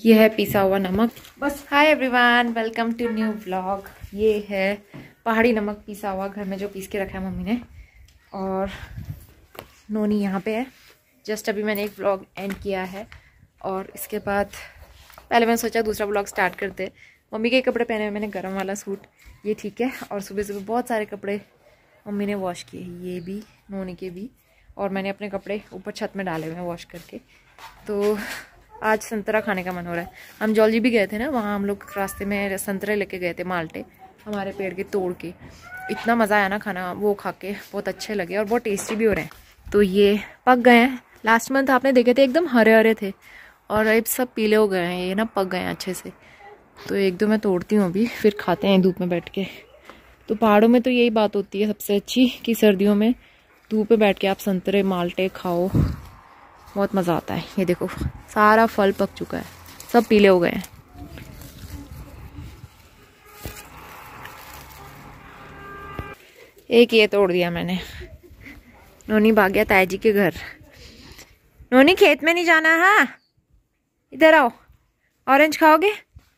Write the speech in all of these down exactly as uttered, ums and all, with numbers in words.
ये है पिसा हुआ नमक बस। Hi everyone, welcome to new vlog. ये है पहाड़ी नमक पिसा हुआ, घर में जो पीस के रखा है मम्मी ने। और नोनी यहाँ पे है। जस्ट अभी मैंने एक व्लॉग एंड किया है और इसके बाद पहले मैंने सोचा दूसरा व्लॉग स्टार्ट करते। मम्मी के कपड़े पहने हुए मैंने, गरम वाला सूट ये ठीक है। और सुबह सुबह बहुत सारे कपड़े मम्मी ने वॉश किए, ये भी, नोनी के भी, और मैंने अपने कपड़े ऊपर छत में डाले हुए हैं वॉश करके। तो आज संतरा खाने का मन हो रहा है। हम जॉलजी भी गए थे ना, वहाँ हम लोग रास्ते में संतरे लेके गए थे, माल्टे हमारे पेड़ के तोड़ के। इतना मज़ा आया ना खाना वो खा के, बहुत अच्छे लगे और बहुत टेस्टी भी हो रहे हैं। तो ये पक गए हैं। लास्ट मंथ आपने देखे थे एकदम हरे हरे थे और अब सब पीले हो गए हैं, ये ना पक गए हैं अच्छे से। तो एक दो मैं तोड़ती हूँ अभी, फिर खाते हैं धूप में बैठ के। तो पहाड़ों में तो यही बात होती है सबसे अच्छी कि सर्दियों में धूप में बैठ के आप संतरे माल्टे खाओ, बहुत मज़ा आता है। ये देखो सारा फल पक चुका है, सब पीले हो गए हैं। एक ये तोड़ दिया मैंने। नोनी भाग गया ताई जी के घर। नोनी खेत में नहीं जाना, हाँ इधर आओ, ऑरेंज खाओगे?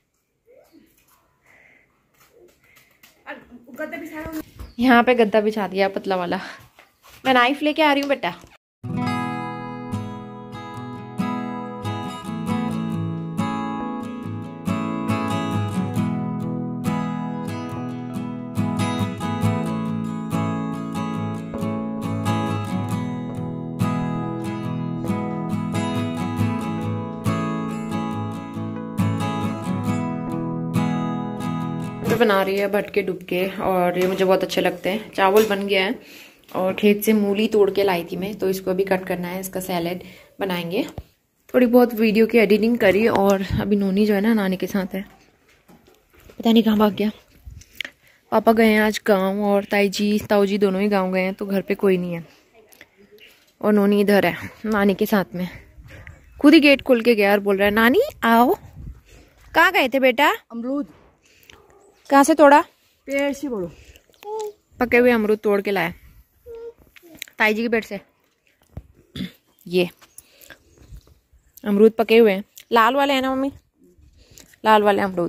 यहाँ पे गद्दा बिछा दिया पतला वाला। मैं नाइफ लेके आ रही हूँ बेटा। बना रही है भटके डुबके, और ये मुझे बहुत अच्छे लगते हैं। चावल बन गया है और खेत से मूली तोड़ के लाई थी मैं, तो इसको अभी कट करना है, इसका सैलेड बनाएंगे। थोड़ी बहुत वीडियो की एडिटिंग करी और अभी नोनी जो है ना नानी के साथ है, पता नहीं कहाँ भाग गया। पापा गए हैं आज गांव और ताई जी ताऊ जी दोनों ही गांव गए हैं, तो घर पे कोई नहीं है और नोनी इधर है नानी के साथ में। खुद ही गेट खोल के गया और बोल रहा है नानी आओ। कहाँ गए थे बेटा? अमरूद। कहाँ से तोड़ा? पेड़ से बोलो। पके हुए अमरूद तोड़ के लाया ताई जी के पेड़ से। ये अमरूद पके हुए हैं, लाल वाले हैं ना मम्मी, लाल वाले अमरूद।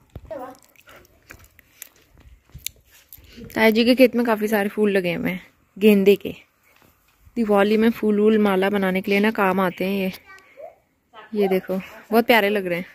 ताई जी के खेत में काफी सारे फूल लगे हुए हैं गेंदे के। दिवाली में फूल वूल माला बनाने के लिए ना काम आते हैं ये। ये देखो बहुत प्यारे लग रहे हैं।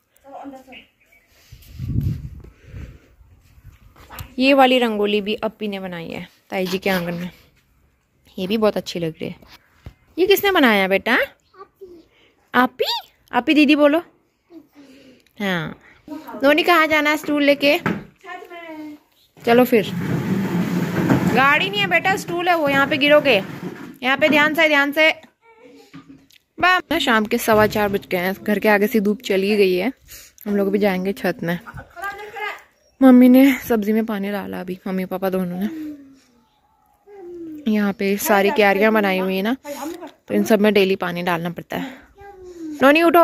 ये वाली रंगोली भी अपी ने बनाई है ताई जी के आंगन में, ये भी बहुत अच्छी लग रही है। ये किसने बनाया है बेटा? आपी। आपी दीदी बोलो। हाँ। नोनी कहाँ जाना है स्टूल लेके? चलो फिर। गाड़ी नहीं है बेटा, स्टूल है वो, यहाँ पे गिरोगे। यहाँ पे ध्यान से ध्यान से। बा शाम के सवा चार बज गए हैं, घर के आगे से धूप चली गई है। हम लोग भी जाएंगे छत में। मम्मी ने सब्जी में पानी डाला अभी, मम्मी पापा दोनों ने। यहाँ पे सारी क्यारियां बनाई हुई है ना, तो इन सब में डेली पानी डालना पड़ता है। नोनी उठो।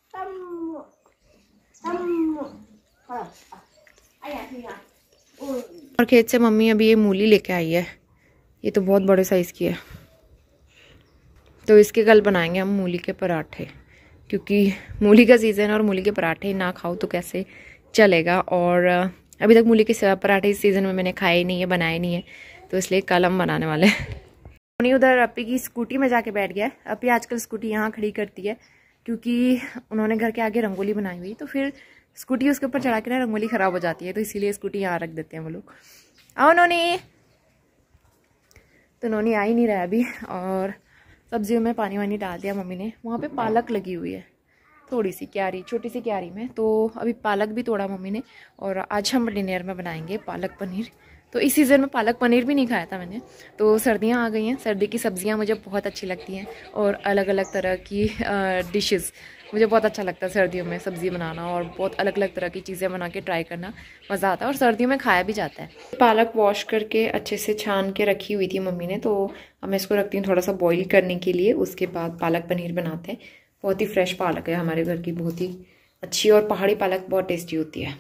और खेत से मम्मी अभी ये मूली लेके आई है, ये तो बहुत बड़े साइज की है। तो इसके कल बनाएंगे हम मूली के पराठे, क्योंकि मूली का सीजन है और मूली के पराठे ना खाओ तो कैसे चलेगा। और अभी तक मूली के पराठे इस सीज़न में मैंने खाए नहीं है, बनाए नहीं है, तो इसलिए कल हम बनाने वाले हैं। उन्हीं उधर अपी की स्कूटी में जाके बैठ गया। अपी आजकल स्कूटी यहाँ खड़ी करती है, क्योंकि उन्होंने घर के आगे रंगोली बनाई हुई, तो फिर स्कूटी उसके ऊपर चढ़ा के ना रंगोली ख़राब हो जाती है, तो इसीलिए स्कूटी यहाँ रख देते हैं वो लोग। आओ नोनी। तो नोनी आ ही नहीं रहा अभी, और सब्जियों में पानी वानी डाल दिया मम्मी ने। वहाँ पे पालक लगी हुई है थोड़ी सी क्यारी, छोटी सी क्यारी में, तो अभी पालक भी तोड़ा मम्मी ने। और आज हम डिनर में बनाएंगे पालक पनीर। तो इस सीज़न में पालक पनीर भी नहीं खाया था मैंने। तो सर्दियाँ आ गई हैं, सर्दी की सब्जियाँ मुझे बहुत अच्छी लगती हैं, और अलग अलग तरह की डिशेस मुझे बहुत अच्छा लगता है सर्दियों में सब्ज़ी बनाना, और बहुत अलग अलग तरह की चीज़ें बना के ट्राई करना मज़ा आता है, और सर्दियों में खाया भी जाता है। पालक वॉश करके अच्छे से छान के रखी हुई थी मम्मी ने, तो अब मैं इसको रखती हूँ थोड़ा सा बॉईल करने के लिए। उसके बाद पालक पनीर बनाते हैं। बहुत ही फ्रेश पालक है हमारे घर की, बहुत ही अच्छी, और पहाड़ी पालक बहुत टेस्टी होती है।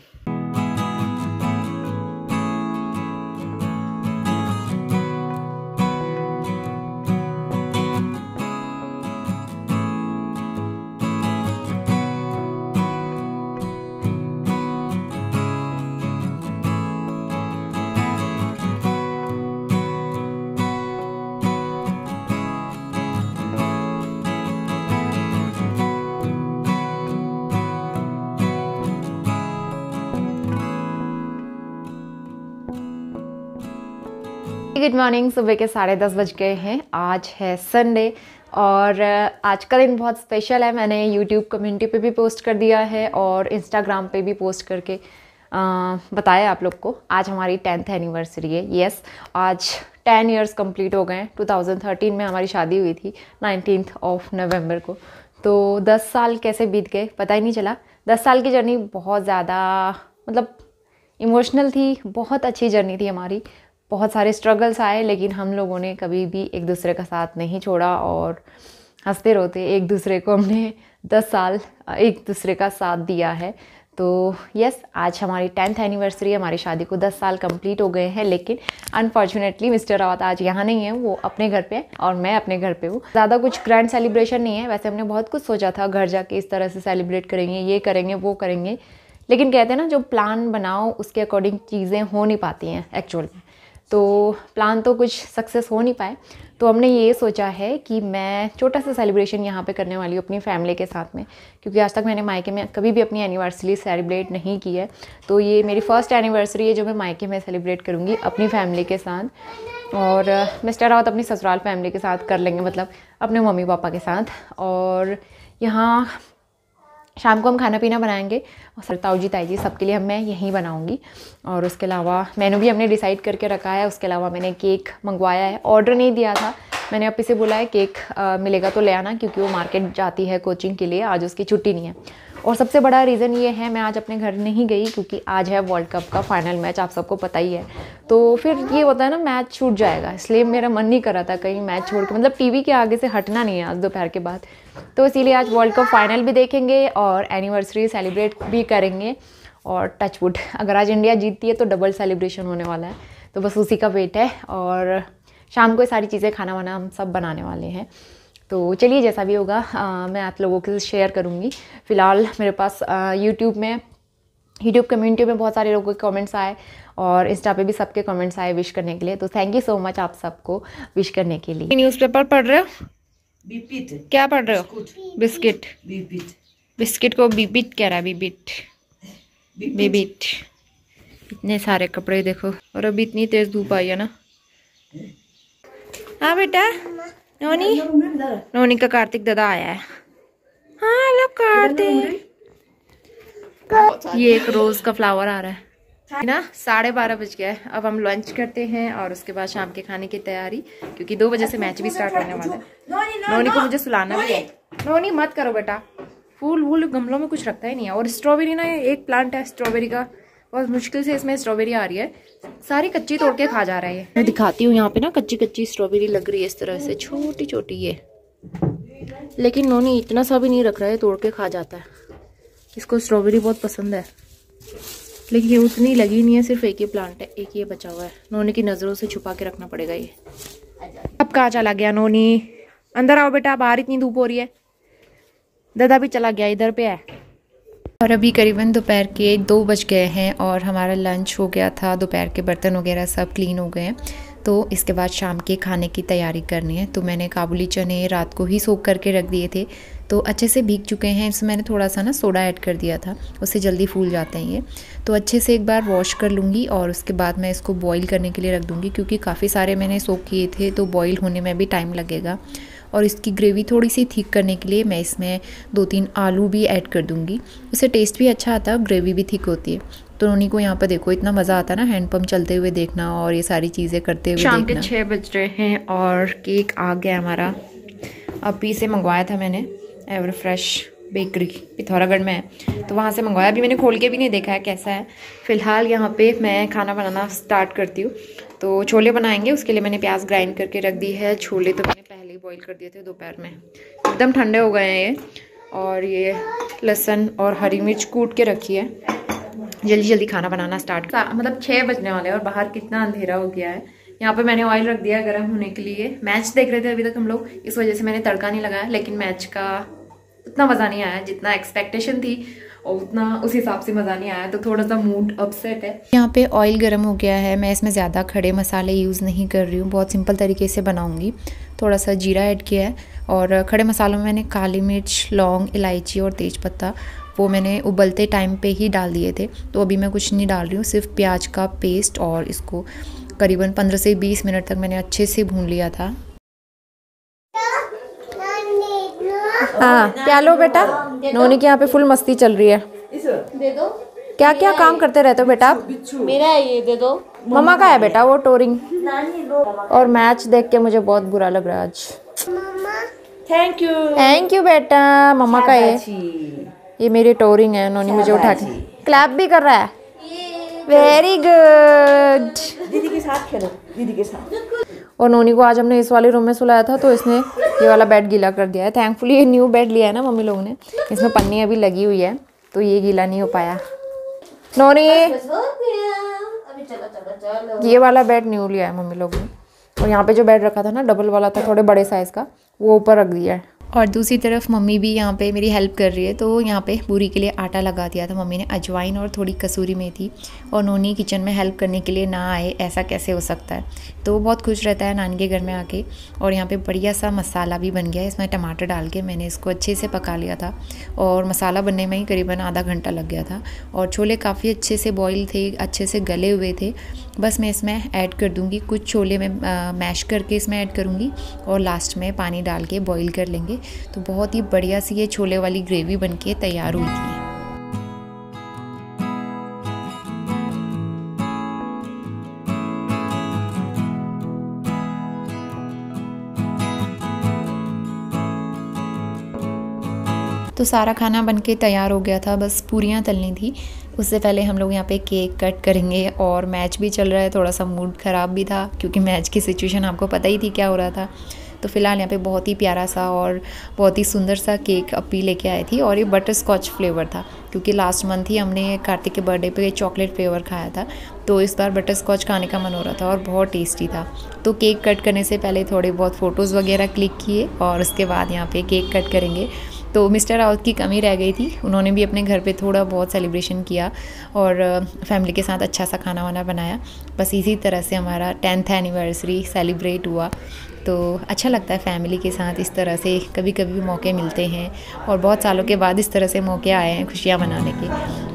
Good morning. सुबह के साढ़े दस बज गए हैं। आज है संडे और आज का दिन बहुत स्पेशल है। मैंने यूट्यूब कम्युनिटी पे भी पोस्ट कर दिया है और इंस्टाग्राम पे भी पोस्ट करके आ, बताया आप लोग को। आज हमारी टेंथ एनिवर्सरी है। यस, आज टेन इयर्स कंप्लीट हो गए हैं। टू थाउजेंड थर्टीन में हमारी शादी हुई थी नाइनटीन्थ ऑफ नवंबर को। तो दस साल कैसे बीत गए पता ही नहीं चला। दस साल की जर्नी बहुत ज़्यादा मतलब इमोशनल थी, बहुत अच्छी जर्नी थी हमारी। बहुत सारे स्ट्रगल्स आए लेकिन हम लोगों ने कभी भी एक दूसरे का साथ नहीं छोड़ा और हंसते रोते एक दूसरे को हमने दस साल एक दूसरे का साथ दिया है। तो यस, आज हमारी टेंथ एनिवर्सरी है। हमारी शादी को दस साल कंप्लीट हो गए हैं लेकिन अनफॉर्चुनेटली मिस्टर रावत आज यहाँ नहीं है, वो अपने घर पे है और मैं अपने घर पे हूँ। ज़्यादा कुछ ग्रैंड सेलिब्रेशन नहीं है। वैसे हमने बहुत कुछ सोचा था, घर जाके इस तरह से सेलिब्रेट करेंगे, ये करेंगे, वो करेंगे, लेकिन कहते हैं ना जो प्लान बनाओ उसके अकॉर्डिंग चीज़ें हो नहीं पाती हैं एक्चुअल में। तो प्लान तो कुछ सक्सेस हो नहीं पाए, तो हमने ये सोचा है कि मैं छोटा सा सेलिब्रेशन यहाँ पे करने वाली हूँ अपनी फैमिली के साथ में, क्योंकि आज तक मैंने मायके में कभी भी अपनी एनिवर्सरी सेलिब्रेट नहीं की है। तो ये मेरी फ़र्स्ट एनिवर्सरी है जो मैं मायके में सेलिब्रेट करूँगी अपनी फैमिली के साथ। और मिस्टर रावत अपनी ससुराल फैमिली के साथ कर लेंगे, मतलब अपने मम्मी पापा के साथ। और यहाँ शाम को हम खाना पीना बनाएंगे और सर ताऊ जी ताई जी सबके लिए हम मैं यहीं बनाऊंगी। और उसके अलावा मेनू भी हमने डिसाइड करके रखा है। उसके अलावा मैंने केक मंगवाया है, ऑर्डर नहीं दिया था। मैंने अपने से बोला है केक आ, मिलेगा तो ले आना, क्योंकि वो मार्केट जाती है कोचिंग के लिए, आज उसकी छुट्टी नहीं है। और सबसे बड़ा रीज़न ये है मैं आज अपने घर नहीं गई क्योंकि आज है वर्ल्ड कप का फाइनल मैच, आप सबको पता ही है। तो फिर ये होता है ना मैच छूट जाएगा, इसलिए मेरा मन नहीं कर रहा था कहीं मैच छोड़ के, मतलब टीवी के आगे से हटना नहीं है आज दोपहर के बाद। तो इसीलिए आज वर्ल्ड कप फाइनल भी देखेंगे और एनिवर्सरी सेलिब्रेट भी करेंगे। और टचवुड अगर आज इंडिया जीतती है तो डबल सेलिब्रेशन होने वाला है, तो बस उसी का वेट है। और शाम को ये सारी चीज़ें खाना वाना हम सब बनाने वाले हैं। तो चलिए जैसा भी होगा आ, मैं आप लोगों के साथ शेयर करूँगी। फ़िलहाल मेरे पास यूट्यूब में यूट्यूब कम्युनिटी में बहुत सारे लोगों के कमेंट्स आए और इंस्टा पे भी सबके कमेंट्स आए विश करने के लिए। तो थैंक यू सो मच आप सबको विश करने के लिए। न्यूज़पेपर पढ़ रहे हो? बीबिट। क्या पढ़ रहे हो? बिस्किट। बीबिट। बिस्किट को बीबिट कह रहा है। बीबिट बीबिट। इतने सारे कपड़े देखो, और अभी इतनी तेज धूप आई है ना। हाँ बेटा, नोनी नोनी का कार्तिक दादा आया है। हाँ लो कार्तिक। ये एक रोज का फ्लावर आ रहा है ना। साढ़े बारह बज गया है। अब हम लंच करते हैं और उसके बाद शाम के खाने की तैयारी, क्योंकि दो बजे से मैच भी स्टार्ट होने वाला है। नोनी को मुझे सुलाना भी है। नोनी मत करो बेटा, फूल वूल गमलों में कुछ रखता ही नहीं है। और स्ट्रॉबेरी ना, एक प्लांट है स्ट्रॉबेरी का, बहुत मुश्किल से इसमें स्ट्रॉबेरी आ रही है। सारी कच्ची तोड़ के खा जा रहा है। मैं दिखाती हूँ यहाँ पे ना, कच्ची कच्ची स्ट्रॉबेरी लग रही है इस तरह से, छोटी छोटी ये। लेकिन नोनी इतना सा भी नहीं रख रहा है, तोड़ के खा जाता है। इसको स्ट्रॉबेरी बहुत पसंद है, लेकिन ये उतनी लगी नहीं है, सिर्फ एक ही प्लांट है, एक ये बचा हुआ है। नोनी की नज़रों से छुपा के रखना पड़ेगा ये। अब कहाँ चला गया नोनी? अंदर आओ बेटा, बाहर इतनी धूप हो रही है। दादा भी चला गया, इधर पे है। और अभी करीबन दोपहर के दो बज गए हैं और हमारा लंच हो गया था। दोपहर के बर्तन वगैरह सब क्लीन हो गए हैं। तो इसके बाद शाम के खाने की तैयारी करनी है। तो मैंने काबुली चने रात को ही सोख करके रख दिए थे, तो अच्छे से भीग चुके हैं। इसमें मैंने थोड़ा सा ना सोडा ऐड कर दिया था, उससे जल्दी फूल जाते हैं ये। तो अच्छे से एक बार वॉश कर लूँगी और उसके बाद मैं इसको बॉईल करने के लिए रख दूँगी, क्योंकि काफ़ी सारे मैंने सोख किए थे तो बॉईल होने में भी टाइम लगेगा। और इसकी ग्रेवी थोड़ी सी थिक करने के लिए मैं इसमें दो तीन आलू भी ऐड कर दूँगी, उससे टेस्ट भी अच्छा आता है, ग्रेवी भी थिक होती है। तो नोनी को यहाँ पर देखो इतना मज़ा आता है ना हैंडपम्प चलते हुए देखना और ये सारी चीज़ें करते हुए। शाम के छः बज रहे हैं और केक आ गया हमारा। अभी से मंगवाया था मैंने, एवर फ्रेश बेकरी पिथौरागढ़ में है, तो वहाँ से मंगवाया। अभी मैंने खोल के भी नहीं देखा है कैसा है। फ़िलहाल यहाँ पे मैं खाना बनाना स्टार्ट करती हूँ। तो छोले बनाएंगे, उसके लिए मैंने प्याज ग्राइंड करके रख दी है। छोले तो मैंने पहले ही बॉईल कर दिए थे दोपहर में, एकदम ठंडे हो गए हैं ये। और ये लहसुन और हरी मिर्च कूट के रखी है। जल्दी जल्दी खाना बनाना स्टार्ट, मतलब छः बजने वाले हैं और बाहर कितना अंधेरा हो गया है। यहाँ पे मैंने ऑयल रख दिया गर्म होने के लिए। मैच देख रहे थे अभी तक हम लोग, इस वजह से मैंने तड़का नहीं लगाया, लेकिन मैच का उतना मज़ा नहीं आया जितना एक्सपेक्टेशन थी और उतना उस हिसाब से मज़ा नहीं आया, तो थोड़ा सा मूड अपसेट है। यहाँ पे ऑयल गर्म हो गया है। मैं इसमें ज़्यादा खड़े मसाले यूज़ नहीं कर रही हूँ, बहुत सिंपल तरीके से बनाऊँगी। थोड़ा सा जीरा ऐड किया है और खड़े मसालों में मैंने काली मिर्च, लौंग, इलायची और तेज़पत्ता वो मैंने उबलते टाइम पे ही डाल दिए थे। तो अभी मैं कुछ नहीं डाल रही हूँ, सिर्फ प्याज का पेस्ट और इसको करीबन पंद्रह से बीस मिनट तक मैंने अच्छे से भून लिया था। हाँ क्या लो बेटा, नोनी के यहाँ पे फुल मस्ती चल रही है। दे दो। क्या क्या काम करते रहते हो बेटा आप? मेरा है ये, दे दो। मम्मा का है बेटा वो टोरिंग। और मैच देख के मुझे बहुत बुरा लग रहा है आज। थैंक यू थैंक यू बेटा। मम्मा का है ये, मेरी टोरिंग है। नोनी मुझे उठा के क्लैप भी कर रहा है। Very good. दीदी के साथ खेलो, दीदी के साथ। और नोनी को आज हमने इस वाले रूम में सुलाया था तो इसने ये वाला बेड गीला कर दिया है। थैंकफुली ये न्यू बेड लिया है ना मम्मी लोगों ने, इसमें पन्नी अभी लगी हुई है तो ये गीला नहीं हो पाया। नोनी अभी चलो चलो चलो। ये वाला बेड न्यू लिया है मम्मी लोगों ने, और यहाँ पे जो बेड रखा था ना डबल वाला था थोड़े बड़े साइज़ का, वो ऊपर रख दिया है। और दूसरी तरफ मम्मी भी यहाँ पे मेरी हेल्प कर रही है। तो यहाँ पे पूरी के लिए आटा लगा दिया था मम्मी ने, अजवाइन और थोड़ी कसूरी मेथी। और नोनी किचन में हेल्प करने के लिए ना आए, ऐसा कैसे हो सकता है। तो वो बहुत खुश रहता है नानी के घर में आके। और यहाँ पे बढ़िया सा मसाला भी बन गया है। इसमें टमाटर डाल के मैंने इसको अच्छे से पका लिया था और मसाला बनने में ही करीबन आधा घंटा लग गया था। और छोले काफ़ी अच्छे से बॉईल थे, अच्छे से गले हुए थे। बस मैं इसमें ऐड कर दूँगी कुछ छोले, मैं मैश करके इसमें ऐड करूँगी और लास्ट में पानी डाल के बॉईल कर लेंगे। तो बहुत ही बढ़िया सी ये छोले वाली ग्रेवी बनके तैयार हुई थी। तो सारा खाना बनके तैयार हो गया था, बस पूरियाँ तलनी थी। उससे पहले हम लोग यहाँ पे केक कट करेंगे। और मैच भी चल रहा है, थोड़ा सा मूड ख़राब भी था क्योंकि मैच की सिचुएशन आपको पता ही थी क्या हो रहा था। तो फ़िलहाल यहाँ पे बहुत ही प्यारा सा और बहुत ही सुंदर सा केक अपी लेके आई थी। और ये बटर स्कॉच फ्लेवर था क्योंकि लास्ट मंथ ही हमने कार्तिक के बर्थडे पे चॉकलेट फ्लेवर खाया था, तो इस बार बटर स्कॉच खाने का मन हो रहा था और बहुत टेस्टी था। तो केक कट करने से पहले थोड़े बहुत फ़ोटोज़ वगैरह क्लिक किए और उसके बाद यहाँ पे केक कट करेंगे। तो मिस्टर राउत की कमी रह गई थी, उन्होंने भी अपने घर पे थोड़ा बहुत सेलिब्रेशन किया और फैमिली के साथ अच्छा सा खाना वाना बनाया। बस इसी तरह से हमारा टेंथ एनिवर्सरी सेलिब्रेट हुआ। तो अच्छा लगता है फैमिली के साथ इस तरह से कभी कभी मौके मिलते हैं और बहुत सालों के बाद इस तरह से मौके आए हैं खुशियाँ मनाने के।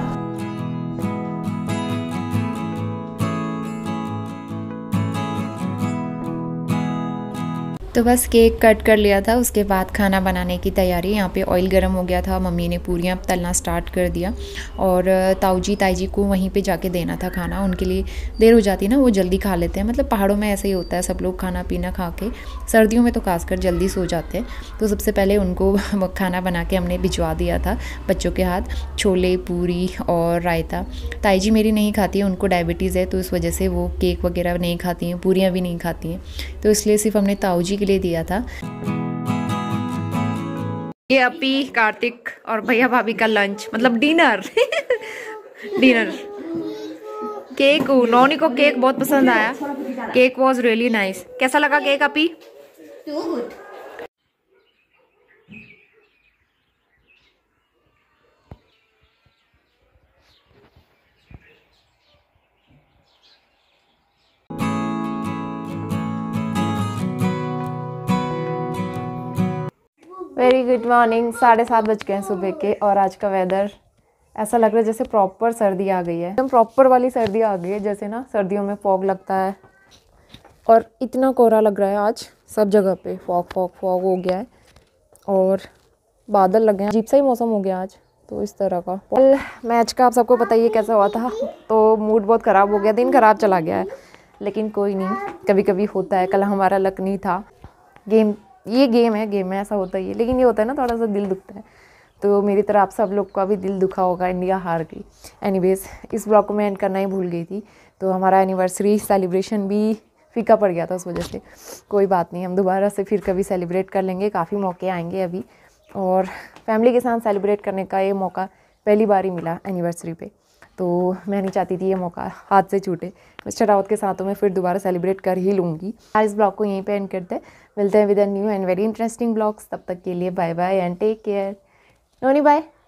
तो बस केक कट कर लिया था, उसके बाद खाना बनाने की तैयारी। यहाँ पे ऑयल गर्म हो गया था, मम्मी ने पूरियाँ तलना स्टार्ट कर दिया और ताऊजी ताईजी को वहीं पे जाके देना था खाना। उनके लिए देर हो जाती ना, वो जल्दी खा लेते हैं। मतलब पहाड़ों में ऐसे ही होता है, सब लोग खाना पीना खा के सर्दियों में तो खासकर जल्दी सो जाते हैं। तो सबसे पहले उनको खाना बना के हमने भिजवा दिया था बच्चों के हाथ, छोले पूरी और रायता। ताईजी मेरी नहीं खाती है, उनको डायबिटीज़ है, तो इस वजह से वो केक वगैरह नहीं खाती हैं, पूरियाँ भी नहीं खाती हैं। तो इसलिए सिर्फ हमने ताऊजी के लिए दिया था। ये अपी, कार्तिक और भैया भाभी का लंच, मतलब डिनर डिनर। केक, नौनी को केक बहुत पसंद आया। Cake was really nice. कैसा लगा केक अपी? Too good. Very good morning. साढ़े सात बज गए हैं सुबह के और आज का वेदर ऐसा लग रहा है जैसे प्रॉपर सर्दी आ गई है, एकदम प्रॉपर वाली सर्दी आ गई है। जैसे ना सर्दियों में फॉग लगता है और इतना कोहरा लग रहा है आज सब जगह पे, फॉग फॉग फॉग हो गया है और बादल लगे हैं। अजीब सा ही मौसम हो गया आज तो इस तरह का। कल मैच का आप सबको पता ही है कैसा हुआ था, तो मूड बहुत ख़राब हो गया, दिन ख़राब चला गया है। लेकिन कोई नहीं, कभी कभी होता है। कल हमारा लक नहीं था। गेम, ये गेम है, गेम में ऐसा होता ही है, लेकिन ये होता है ना थोड़ा सा दिल दुखता है। तो मेरी तरह आप सब लोग का भी दिल दुखा होगा, इंडिया हार गई। एनीवेज, इस ब्लॉग को मैं एंड करना ही भूल गई थी। तो हमारा एनिवर्सरी सेलिब्रेशन भी फीका पड़ गया था उस वजह से। कोई बात नहीं, हम दोबारा से फिर कभी सेलिब्रेट कर लेंगे, काफ़ी मौके आएंगे अभी। और फैमिली के साथ सेलिब्रेट करने का ये मौका पहली बार ही मिला एनिवर्सरी पे, तो मैं नहीं चाहती थी ये मौका हाथ से छूटे। मिस्टर राउत के साथ तो मैं फिर दोबारा सेलिब्रेट कर ही लूँगी। आज इस ब्लॉग को यहीं पे एंड करते हैं, मिलते हैं with a new and very interesting blogs. तब तक के लिए bye bye and take care. Noni bye.